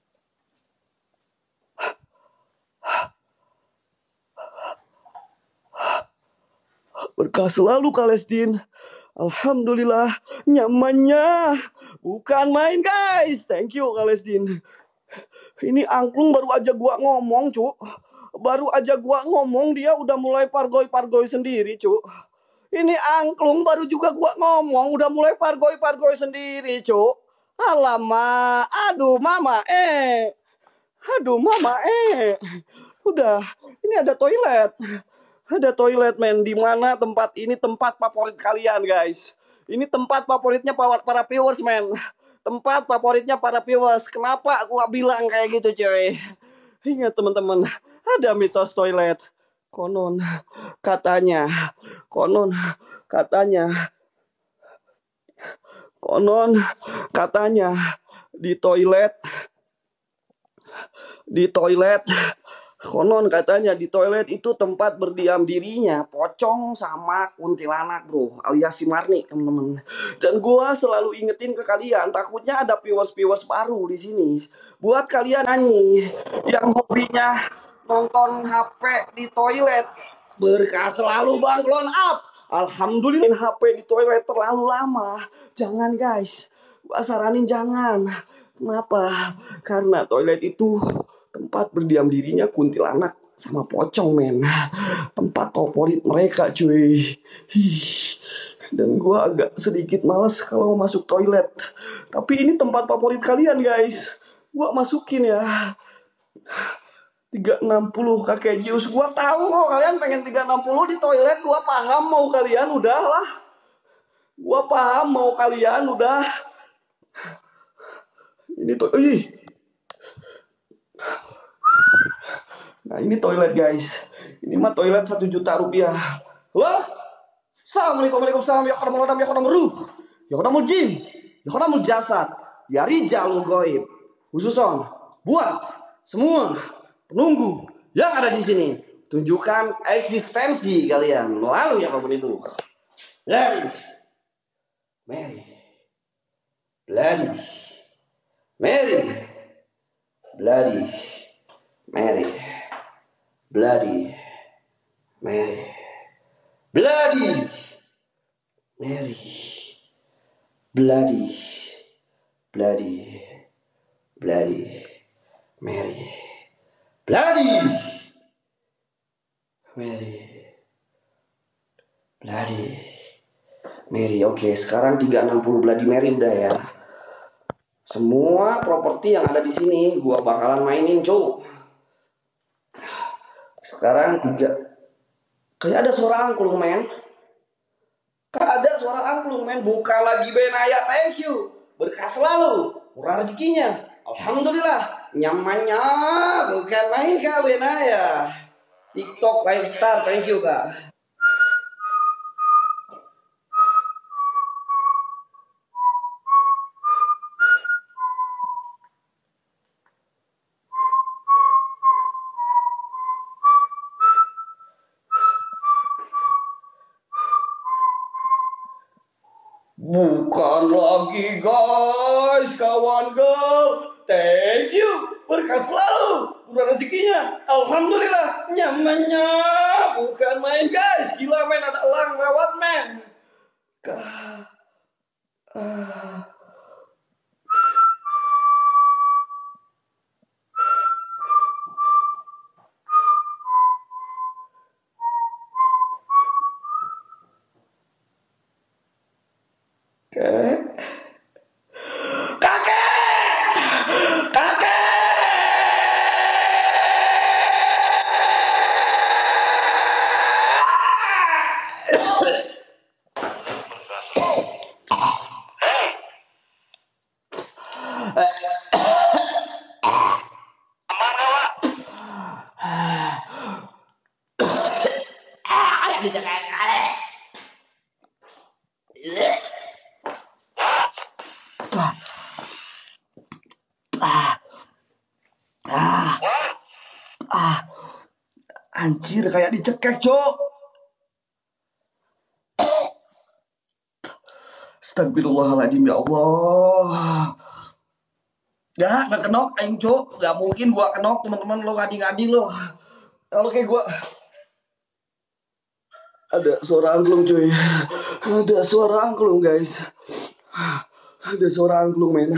Berkah selalu, Kalesdin. Alhamdulillah, nyamannya bukan main, guys. Thank you, Kalesdin. Ini angklung baru aja gua ngomong, cu. Dia udah mulai pargoy sendiri, cu. Ini angklung baru juga gua ngomong udah mulai pargoy sendiri, cu. Alamak, aduh mama, Udah, ini ada toilet. Ada toilet, men. Di mana tempat ini tempat favorit kalian, guys. Ini tempat favoritnya para viewers, men. Tempat favoritnya para viewers. Kenapa gua bilang kayak gitu, cuy? Ingat, teman-teman, ada mitos toilet. Konon katanya di toilet itu tempat berdiam dirinya pocong sama kuntilanak, bro, alias si Marni, teman-teman. Dan gua selalu ingetin ke kalian, takutnya ada viewers baru di sini. Buat kalian yang hobinya nonton HP di toilet, berkah selalu, Bang, clone up. Alhamdulillah, HP di toilet terlalu lama. Jangan, guys. Gua saranin jangan. Kenapa? Karena toilet itu tempat berdiam dirinya kuntilanak sama pocong, men. Tempat favorit mereka, cuy. Dan gue agak sedikit males kalau mau masuk toilet. Tapi ini tempat favorit kalian, guys. Gue masukin ya 360 kakek Zeus. Gue tahu kok kalian pengen 360 di toilet. Gue paham mau kalian, udahlah. Ini tuh, nah, ini toilet, guys. Ini mah toilet 1 juta rupiah. Halo? Assalamualaikum, waalaikumsalam. Ya khodamul adam, ya khodamul ruh, ya khodamul jin, ya khodamul jasad, ya rijalul goib. Khususon buat semua penunggu yang ada di sini, tunjukkan eksistensi kalian melalui apapun itu. Bloody Mary, Bloody Mary, Bloody Mary, Bloody Mary, Bloody Mary, Bloody, Bloody, Bloody Mary, Bloody Mary, Bloody Mary. Oke, sekarang 360 Bloody Mary udah ya. Semua properti yang ada di sini gua bakalan mainin, cuk. Sekarang 3. Kayak ada suara angklung, men. Kayak ada suara angklung, men. Buka lagi Benaya, thank you. Berkah selalu, murah rezekinya. Alhamdulillah, nyamannya bukan main Kak Benaya. TikTok Live Star, thank you Kak. Bukan lagi guys, kawan girl, thank you, berkah selalu, murah rezekinya, alhamdulillah, nyamannya, bukan main guys, gila men, ada elang lewat men. Anjir, kayak dicekek, cok. Astagfirullahaladzim, ya Allah. Gak kenok, aing, cok. Gak mungkin gua kenok, teman-teman. Lo ngadi-ngadi lo. Kalau kayak gua. Ada suara angklung, cuy. Ada suara angklung, guys. Ada suara angklung, men.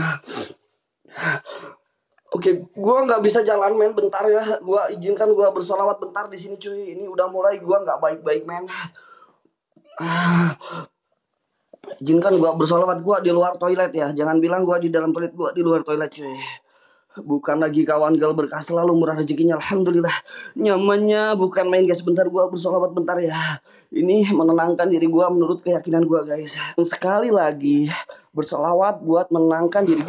Oke, gua nggak bisa jalan, men. Bentar ya. Gua izinkan gua bersolawat bentar di sini, cuy. Ini udah mulai gua nggak baik-baik, men. Izinkan gua bersolawat, gua di luar toilet ya. Jangan bilang gua di dalam toilet, gua di luar toilet, cuy. Bukan lagi kawan gal, berkah selalu, murah rezekinya, alhamdulillah. Nyamannya bukan main, guys. Bentar gua bersolawat bentar ya. Ini menenangkan diri gua menurut keyakinan gua, guys. Sekali lagi bersolawat buat menenangkan diri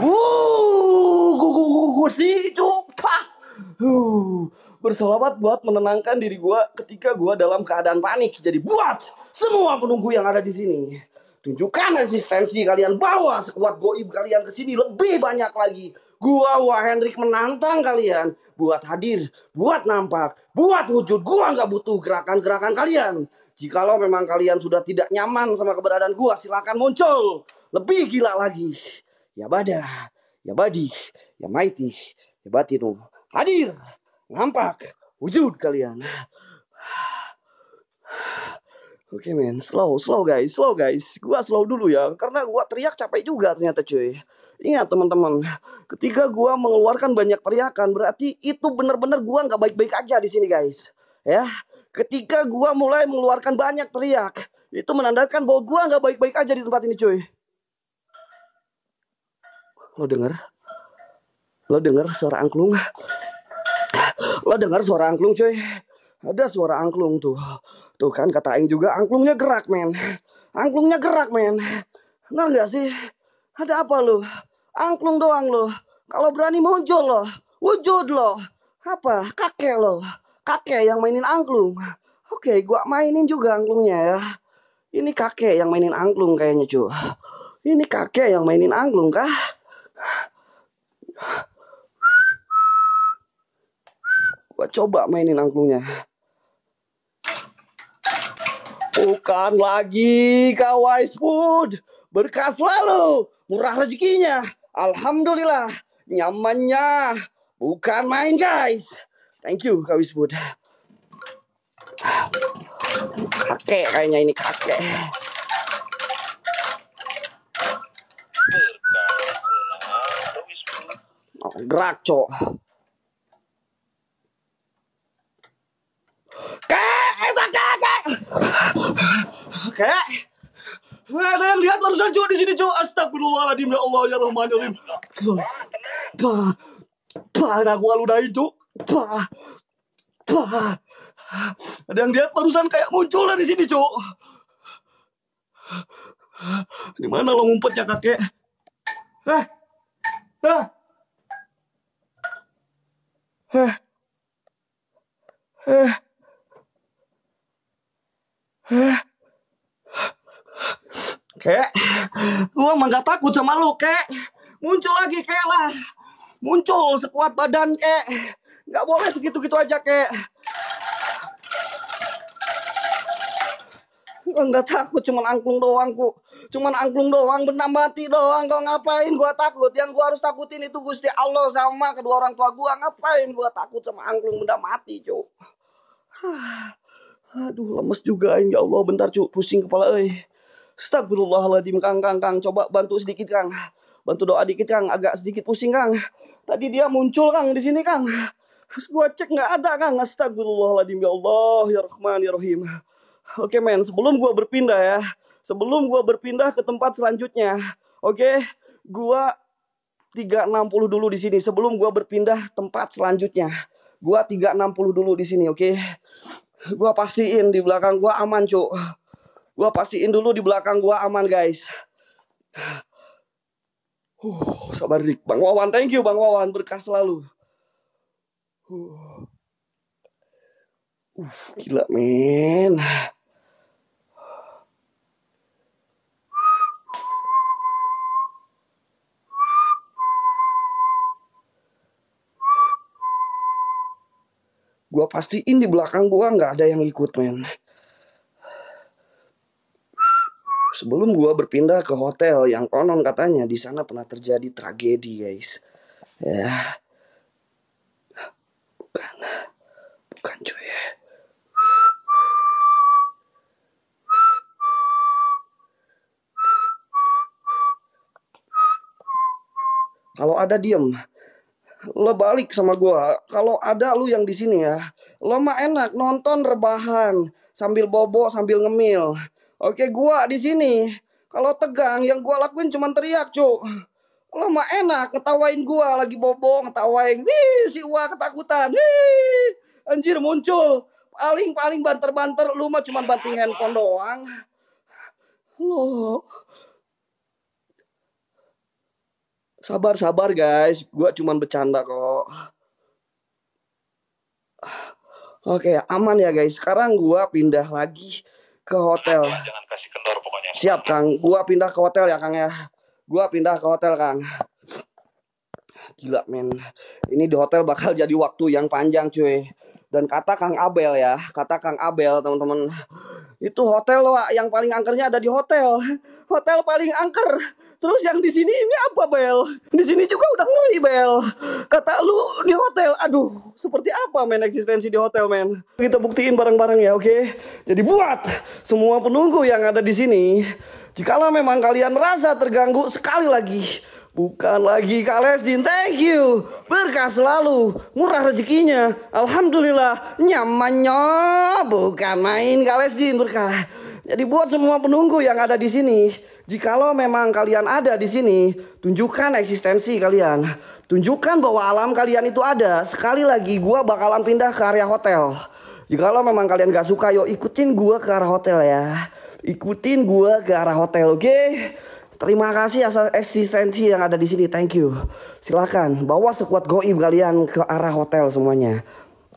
gua sih, cuk. Bersolawat buat menenangkan diri gua ketika gua dalam keadaan panik. Jadi buat semua penunggu yang ada di sini, tunjukkan eksistensi kalian, bawa sekuat goib kalian ke sini, lebih banyak lagi. Gua Hendrik menantang kalian buat hadir, buat nampak, buat wujud. Gua nggak butuh gerakan-gerakan kalian. Jikalau memang kalian sudah tidak nyaman sama keberadaan gua, silakan muncul. Lebih gila lagi. Ya Bada, ya Badi, ya Mighty, ya Batinu. Hadir, nampak, wujud kalian. Oke, men, slow guys. Gua slow dulu ya, karena gua teriak capek juga ternyata, cuy. Ingat teman-teman, ketika gua mengeluarkan banyak teriakan, berarti itu benar-benar gua nggak baik-baik aja di sini, guys. Ya, ketika gua mulai mengeluarkan banyak teriak, itu menandakan bahwa gua nggak baik-baik aja di tempat ini, cuy. Lo dengar suara angklung? Lo dengar suara angklung, cuy? Ada suara angklung tuh. Tuh kan kata Aing juga, angklungnya gerak, men. Angklungnya gerak, men. Benar gak sih? Ada apa lo? Angklung doang lo. Kalau berani muncul lo, wujud lo. Apa? Kakek lo. Kakek yang mainin angklung. Oke, gua mainin juga angklungnya ya. Ini kakek yang mainin angklung kayaknya, cuy. Ini kakek yang mainin angklung kah? Gua coba mainin angklungnya. Bukan lagi Kawais Food. Berkah selalu, murah rezekinya. Alhamdulillah, nyamannya. Bukan main guys. Thank you Kawais Food. Kakek kayaknya ini kakek. Oh, gerak cok. Kek. Ada yang lihat barusan cok di sini cok. Astagfirullahaladzim ya Allah ya Rahman ya Rahim. Ada gua ludahin cok. Ada yang lihat barusan kayak muncul dari sini cok. Di mana lo ngumpetnya kakek? Kek, gua emang gak takut sama lu, kek. Muncul lagi, kek lah. Muncul sekuat badan, kek. Gak boleh segitu-gitu aja, kek. Enggak takut, cuman angklung doang, ku. Cuman angklung doang, benda mati doang. Kau ngapain gua takut? Yang gua harus takutin itu Gusti Allah sama kedua orang tua gua. Ngapain gua takut sama angklung benda mati, cuk. Aduh, lemes juga ini, ya Allah. Bentar, cuk. Pusing kepala, Astagfirullahaladzim, Kang. Coba bantu sedikit, Kang. Bantu doa dikit, Kang. Agak sedikit pusing, Kang. Tadi dia muncul, Kang, di sini, Kang. Terus gua cek nggak ada, Kang. Astagfirullahaladzim, ya Allah, ya Rahman, ya Rahim. Oke, men. Sebelum gua berpindah ke tempat selanjutnya. Oke, gua 360 dulu di sini. Sebelum gua berpindah tempat selanjutnya. Gua 360 dulu di sini, oke. Gua pastiin di belakang gua aman, cuk. Gua pastiin dulu di belakang gua aman, guys. Sabar dik. Bang Wawan, thank you Bang Wawan, berkah selalu. Gila, men. Gua pastiin di belakang gua nggak ada yang ikut, men. Sebelum gua berpindah ke hotel yang konon katanya di sana pernah terjadi tragedi, guys. Ya. Bukan cuy. Kalau ada diem. Lo balik sama gua. Kalau ada lu yang di sini ya, lo mah enak nonton rebahan sambil bobo sambil ngemil. Oke, gua di sini. Kalau tegang yang gua lakuin cuma teriak, cuk. Lo mah enak ngetawain gua lagi bobo, ngetawain. Si Uwa ketakutan. Anjir muncul. Paling banter-banter, lu mah cuma banting handphone doang. Lo. Sabar guys, gua cuma bercanda kok. Oke, aman ya guys. Sekarang gua pindah lagi ke hotel. Jangan kasih kendor pokoknya. Siap, Kang. Gua pindah ke hotel ya, Kang ya. Gua pindah ke hotel, Kang. Gila, men. Ini di hotel bakal jadi waktu yang panjang, cuy. Dan kata Kang Abel ya, teman-teman. Itu hotel loh, yang paling angkernya ada di hotel. Hotel paling angker. Terus yang di sini ini apa, Bel? Di sini juga udah ngeri, Bel. Kata lu di hotel, aduh, seperti apa men eksistensi di hotel, men? Kita buktiin bareng-bareng ya, oke? Jadi buat semua penunggu yang ada di sini, jikalau memang kalian merasa terganggu, sekali lagi, bukan lagi Kak Lesdin, thank you. Berkah selalu, murah rezekinya. Alhamdulillah, nyamannya. Bukan main Kak Lesdin, berkah. Jadi buat semua penunggu yang ada di sini, jikalau memang kalian ada di sini, tunjukkan eksistensi kalian. Tunjukkan bahwa alam kalian itu ada. Sekali lagi, gua bakalan pindah ke area hotel. Jikalau memang kalian gak suka, yuk ikutin gua ke arah hotel ya. Ikutin gua ke arah hotel, oke? Terima kasih atas eksistensi yang ada di sini. Thank you. Silakan bawa sekuat goib kalian ke arah hotel semuanya.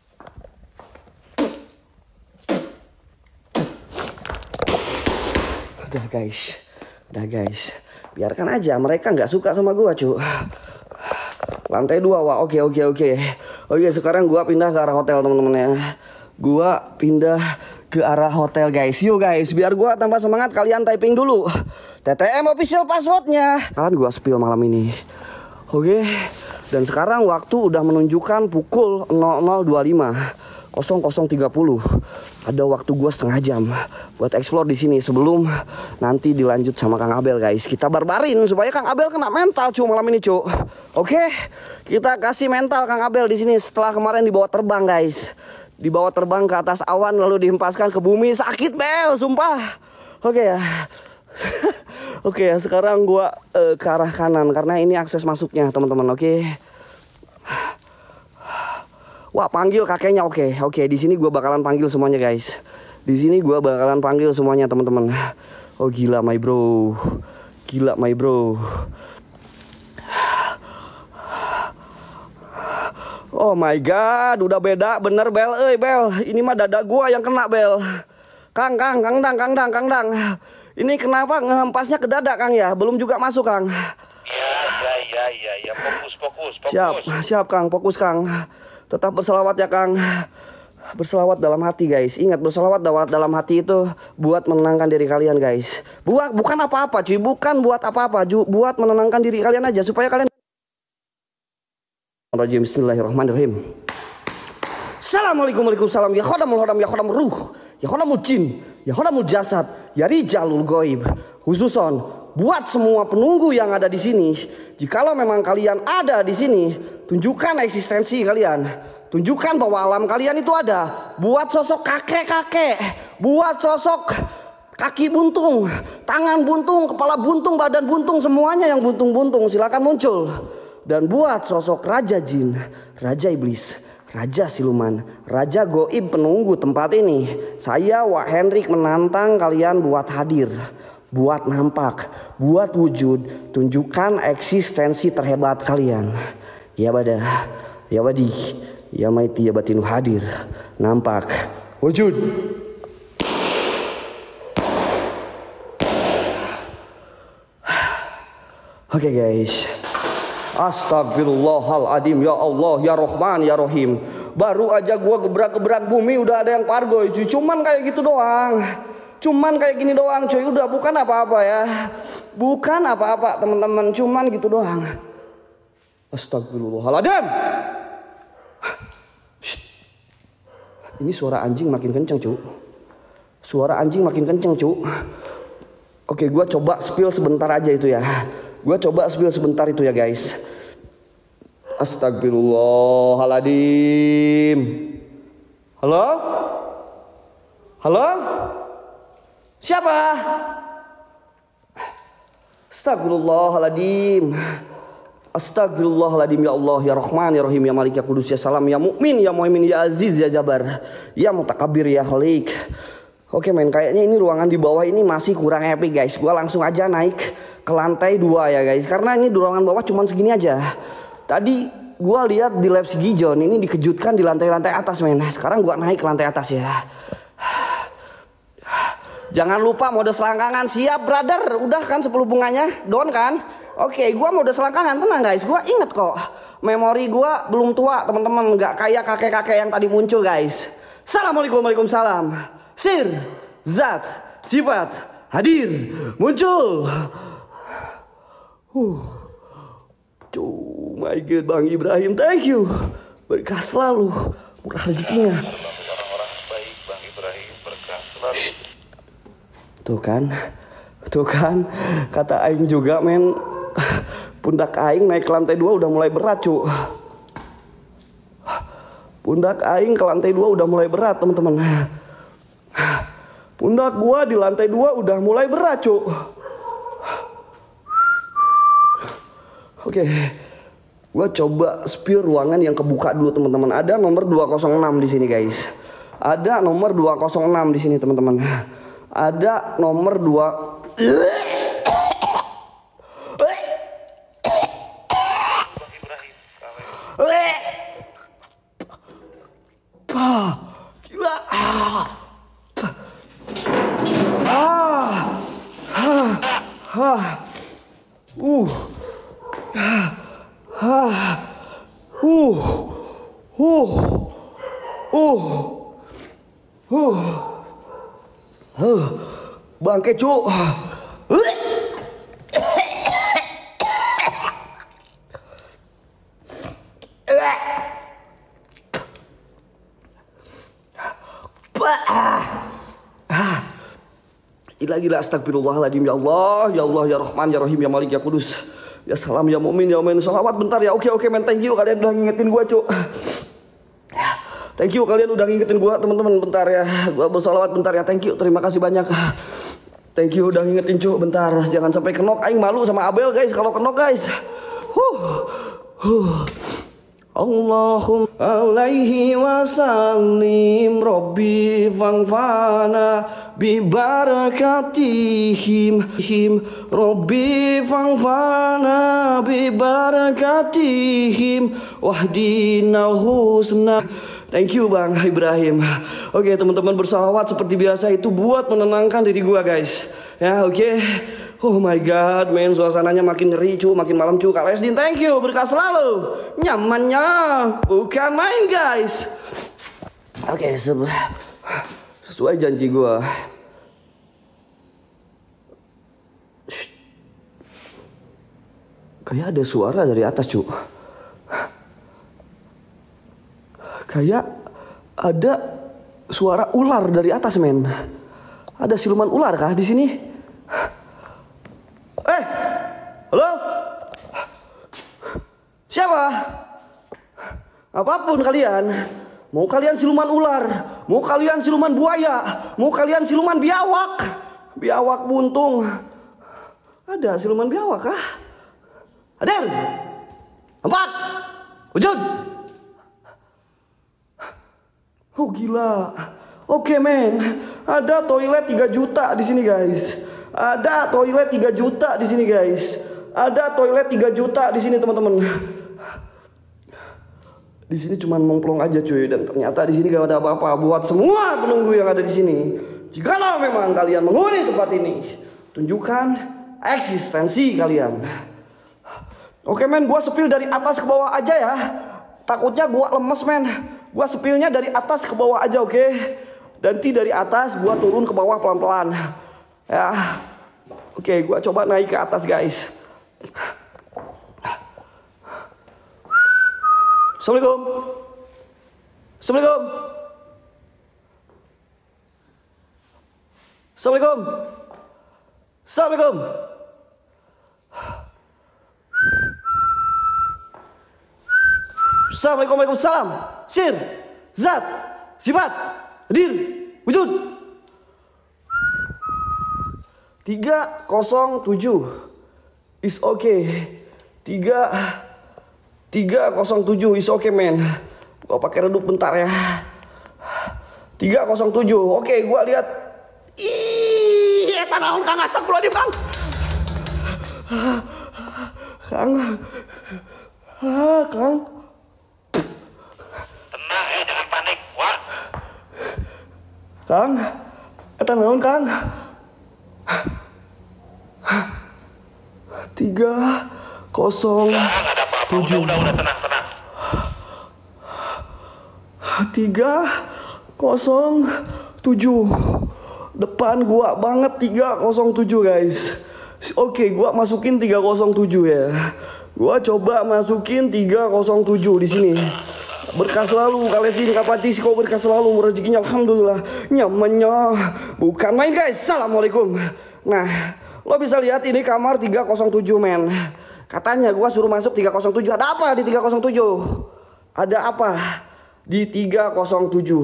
Udah guys. Biarkan aja, mereka nggak suka sama gua, cu. Lantai 2, wah, oke. Oke, sekarang gua pindah ke arah hotel teman-teman ya. Gua pindah ke arah hotel guys. Yuk guys, biar gua tambah semangat kalian typing dulu TTM official passwordnya. Kalian gua spill malam ini. Oke. Dan sekarang waktu udah menunjukkan pukul 00.25, 00.30. Ada waktu gua setengah jam buat explore di sini sebelum nanti dilanjut sama Kang Abel guys. Kita barbarin supaya Kang Abel kena mental cu malam ini cu. Oke, kita kasih mental Kang Abel di sini setelah kemarin dibawa terbang guys. Dibawa terbang ke atas awan lalu dihempaskan ke bumi, sakit Bel, sumpah. Oke ya. Oke ya, sekarang gua ke arah kanan karena ini akses masuknya teman-teman. Oke. Wah, panggil kakeknya. Oke, di sini gua bakalan panggil semuanya guys. Di sini gua bakalan panggil semuanya teman-teman. Oh gila my bro. Gila my bro. Oh my god, udah beda bener Bel. Bel, ini mah dada gua yang kena Bel. Kang Dang. Ini kenapa ngehempasnya ke dada Kang ya? Belum juga masuk Kang. Ya. Fokus. Siap Kang, fokus Kang. Tetap berselawat ya Kang. Berselawat dalam hati guys. Ingat, berselawat dalam hati itu buat menenangkan diri kalian guys. Bukan apa-apa cuy, bukan buat apa-apa, buat menenangkan diri kalian aja supaya kalian. Bismillahirrahmanirrahim. Assalamualaikum warahmatullahi wabarakatuh. Ya khodamul hodam, ya khodamul ruh, ya khodamul jin, ya khodamul jasad, ya rijalul goib. Khususon buat semua penunggu yang ada di sini. Jikalau memang kalian ada di sini, tunjukkan eksistensi kalian. Tunjukkan bahwa alam kalian itu ada. Buat sosok kakek-kakek, buat sosok kaki buntung, tangan buntung, kepala buntung, badan buntung, semuanya yang buntung-buntung silakan muncul. Dan buat sosok raja jin, raja iblis, raja siluman, raja goib penunggu tempat ini, saya Wak Hendrik menantang kalian buat hadir, buat nampak, buat wujud. Tunjukkan eksistensi terhebat kalian. Ya Bada, ya Wadi, ya Maiti, ya Batinu, hadir, nampak, wujud. Oke guys. Astagfirullahaladzim. Ya Allah, ya Rahman, ya Rahim. Baru aja gua gebrak-gebrak bumi udah ada yang pargoy cuy. Cuman kayak gitu doang. Cuman kayak gini doang cuy. Udah bukan apa-apa ya. Bukan apa-apa teman-teman. Cuman gitu doang. Astagfirullahaladzim. Ini suara anjing makin kenceng cu. Suara anjing makin kenceng cu. Oke, gua coba spill sebentar aja itu ya. Gua coba spill sebentar itu ya guys. Astagfirullahaladzim. Halo? Halo? Siapa? Astagfirullahaladzim. Astagfirullahaladzim. Ya Allah, ya Rahman, ya Rahim, ya Malik, ya Kudus, ya Salam, ya Mukmin, ya Muhaimin, ya Aziz, ya Jabar, ya Mutakabir, ya Khalik. Oke men, kayaknya ini ruangan di bawah ini masih kurang epic guys. Gua langsung aja naik ke lantai 2 ya guys. Karena ini ruangan bawah cuman segini aja. Tadi gua lihat di lab Gijon ini dikejutkan di lantai-lantai atas men. Sekarang gua naik ke lantai atas ya. Jangan lupa mode selangkangan. Siap brother. Udah kan 10 bunganya? Down kan? Oke, gua mode selangkangan. Tenang guys, gua inget kok. Memori gua belum tua teman-teman. Gak kayak kakek-kakek yang tadi muncul guys. Assalamualaikum, waalaikumsalam. Sir, zat, sifat, hadir, muncul. Oh my god, Bang Ibrahim, thank you. Berkah selalu, murah rezekinya. Orang-orang baik, Bang Ibrahim, berkah selalu. Tuh kan, kata Aing juga men. Pundak Aing naik ke lantai 2 udah mulai berat cu. Pundak Aing ke lantai 2 udah mulai berat teman-teman. Pundak gua di lantai 2 udah mulai berat cu. Oke, gua coba spill ruangan yang kebuka dulu teman-teman. Ada nomor 206 di sini guys. Ada nomor 206 di sini teman-teman. Ada nomor 2. Gila. Uh. Uh. Uh. Bangke cu. Gila astagfirullahaladzim, ya Allah ya Rahman ya Rahim ya Malik ya Kudus ya Salam ya Mu'min ya Mu'min. Salawat bentar ya. Oke men, thank you kalian udah ngingetin gua cu. Thank you kalian udah ngingetin gua teman-teman. Bentar ya, gua bersolawat bentar ya. Thank you, terima kasih banyak. Thank you udah ngingetin cu. Bentar, jangan sampai kenok. Aing malu sama Abel guys kalau kenok guys. Allahumma alaihi wasallim Rabbi fangfana bi barakatihim Rabbi fangfana bi barakatihim wahdinal husna. Thank you Bang Ibrahim. Oke teman-teman, bersalawat seperti biasa itu buat menenangkan diri gua guys. Ya oke. Oh my god men, suasananya makin ngeri cu, makin malam cu. Kak Lesdin thank you, berkah selalu. Nyamannya bukan main guys. Oke, sesuai janji gua. Kayak ada suara dari atas cu. Kayak ada suara ular dari atas men. Ada siluman ular kah di sini? Halo? Siapa? Apapun kalian. Mau kalian siluman ular, mau kalian siluman buaya, mau kalian siluman biawak, biawak buntung. Ada siluman biawak kah? Hadir. 4. Wujud. Oh gila. Oke men, ada toilet 3 juta di sini guys. Ada toilet 3 juta di sini guys. Ada toilet 3 juta di sini teman-teman. Di sini cuma mengplong aja cuy, dan ternyata di sini gak ada apa-apa buat semua penunggu yang ada di sini. Jikalau memang kalian menghuni tempat ini, tunjukkan eksistensi kalian. Oke men, gua sepil dari atas ke bawah aja ya. Takutnya gua lemes men. Gua sepilnya dari atas ke bawah aja oke. Nanti dari atas gua turun ke bawah pelan-pelan. Ya. Oke, gua coba naik ke atas guys. Assalamualaikum. Assalamualaikum. Assalamualaikum. Assalamualaikum. Assalamualaikum, waalaikumsalam. Sir, zat, sifat, hadir, wujud. 307 is okay. 307 is okay men. Gua pakai redup bentar ya. 307. Oke, gua lihat. Ih, eta naon Kang, astagfirullahaladzim Kang. Kang. Tenang ya, jangan panik. Wah. Kang, eta naon Kang? 307. Udah, nggak ada apa-apa. Udah, tenang. 307. Depan gua banget 307 guys. Oke, gua masukin 307 ya. Gua coba masukin 307 di sini. Berkah selalu Kak Lesdin, Kak Patis, kau berkah selalu, rezekinya alhamdulillah. Nyamannya bukan main guys. Assalamualaikum. Nah, lo bisa lihat ini kamar 307 men. Katanya gua suruh masuk 307. Ada apa di 307? Ada apa di 307?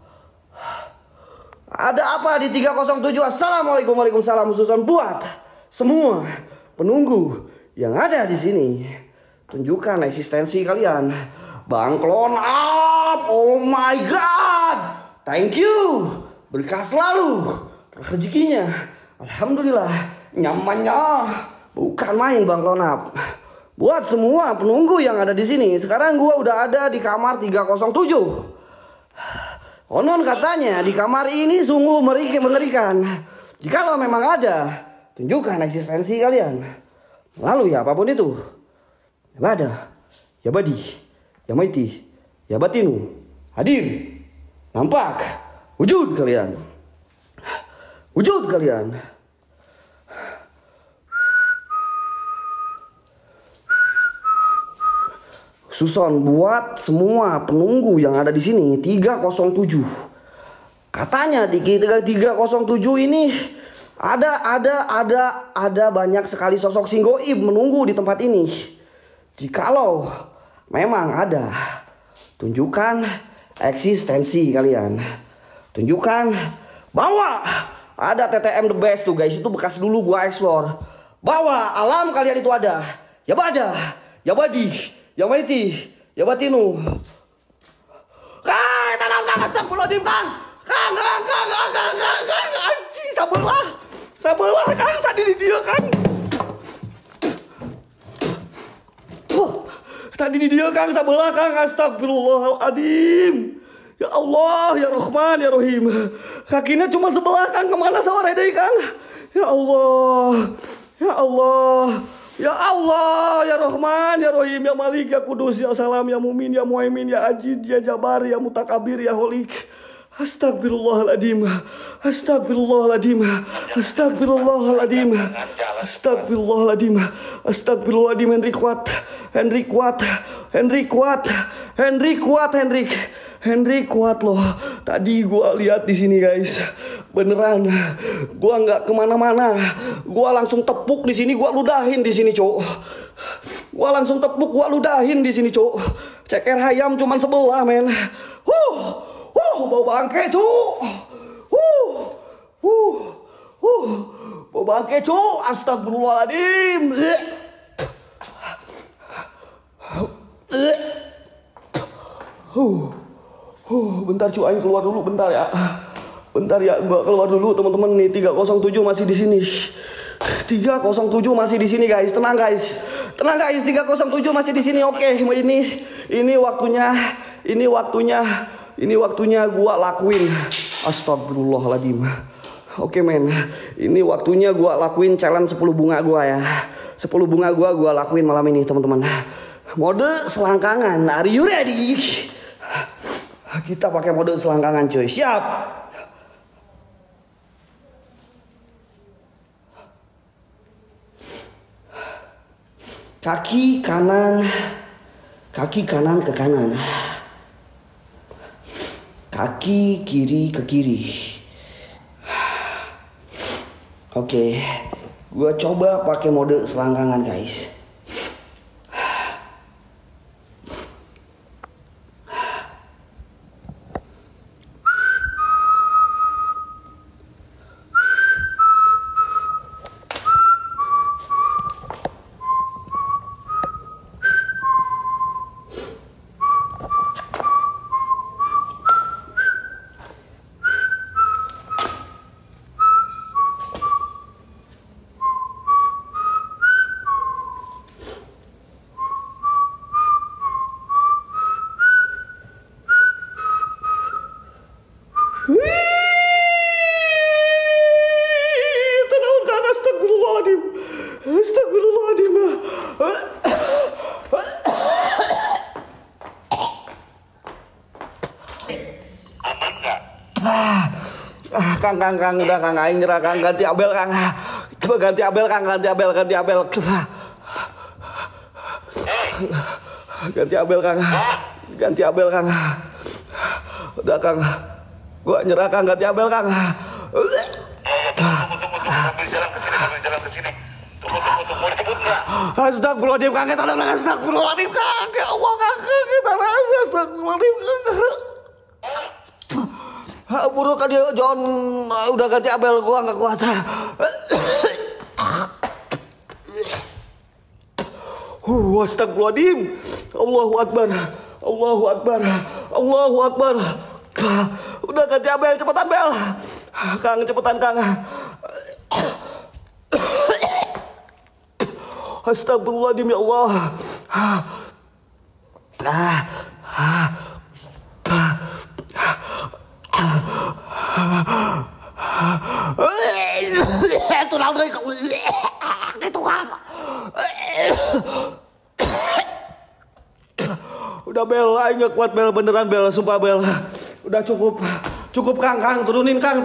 Ada apa di 307? Assalamualaikum, waalaikumsalam. Khususan buat semua penunggu yang ada di sini. Tunjukkan eksistensi kalian. Bang Clone up. Oh my god. Thank you. Berkah selalu. Rezekinya alhamdulillah. Nyamannya bukan main Bang Clone up. Buat semua penunggu yang ada di sini. Sekarang gua udah ada di kamar 307. Konon katanya di kamar ini sungguh mengerikan. Jikalau memang ada, tunjukkan eksistensi kalian. Lalu ya apapun itu, ya bada, ya badi, ya maiti, ya batinu, hadir, nampak, wujud kalian. Wujud kalian. Suson buat semua penunggu yang ada di sini 307. Katanya di 307 ini ada banyak sekali sosok singgoib menunggu di tempat ini. Jikalau memang ada, tunjukkan eksistensi kalian. Tunjukkan bahwa ada TTM The Best tuh guys. Itu bekas dulu gua explore. Bahwa alam kalian itu ada. Ya bada, ya badi, ya maiti, ya batinu. Kang, tenang Kang, astagfirullahaladzim Kang. Kang, anjing, sabarlah Kang, tadi di dia Kang. Tadi di dia Kang, sabarlah Kang, astagfirullahaladzim. Ya Allah, ya Rahman, ya Rahim. Kakinya cuma sebelah Kang, kemana sore deh Kang? Ya Allah, ya Allah, ya Allah, ya Rahman, ya Rahim, ya Malik, ya Kudus, ya Salam, ya Mumin, ya Muhaimin, ya Ajid, ya Jabar, ya Mutakabir, ya Holik. Astagfirullahaladzim, astagfirullahaladzim, astagfirullahaladzim, astagfirullahaladzim, astagfirullahaladzim. Henry kuat loh. Tadi gua lihat di sini guys, beneran. Gua nggak kemana-mana. Gua langsung tepuk di sini. Gua ludahin di sini cok. Gua langsung tepuk. Gua ludahin di sini cok. Ceker ayam cuman sebelah men. Bau bangke cok. Bau bangke cok. Astagfirullahaladzim. Bentar cuy, ayo keluar dulu bentar ya. Bentar ya, gua keluar dulu teman-teman nih. 307 masih di sini. 307 masih di sini guys. Tenang guys. 307 masih di sini. Oke, ini waktunya gua lakuin. Astagfirullahaladzim. Oke men. Ini waktunya gua lakuin challenge 10 bunga gua ya. 10 bunga gua lakuin malam ini teman-teman. Mode selangkangan. Are you ready? Kita pakai mode selangkangan cuy. Siap. Kaki kanan ke kanan. Kaki kiri ke kiri. Oke. Gua coba pakai mode selangkangan guys. Astagfirullahaladzim. Aman nggak? Kang, udah Kang, aing nyerah Kang, ganti Abel Kang. Coba ganti Abel Kang, ganti Abel. Ganti Abel Kang. Ganti Abel Kang. Udah Kang. Gua nyerah Kang, ganti Abel Kang. Tunggu jalan ke sini. Tunggu, mau dijemput nggak? Astagfirullahaladzim Kang, kita udah astagfirullahaladzim Kang. Ya Allah Kang, kita rasa astagfirullahaladzim Kang. Buruk kan dia John udah ganti Abel, gua nggak kuat. Astagfirullahaladzim. Allahu Akbar. Udah ganti Abel, cepetan Bel. Kang, cepetan Kang. Astagfirullahaladzim ya Allah. Tulang dari itu Kang. Udah Bel, aing gak kuat Bel, beneran Bel, sumpah Bel. Udah cukup Kang, turunin Kang.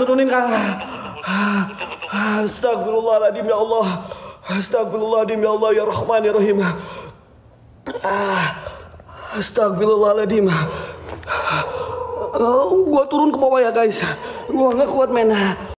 Astagfirullahaladzim ya Allah. Astagfirullahaladzim ya Allah ya Rahman ya Rahim. Astagfirullahaladzim. Gua turun ke bawah ya guys. Gua gak kuat men.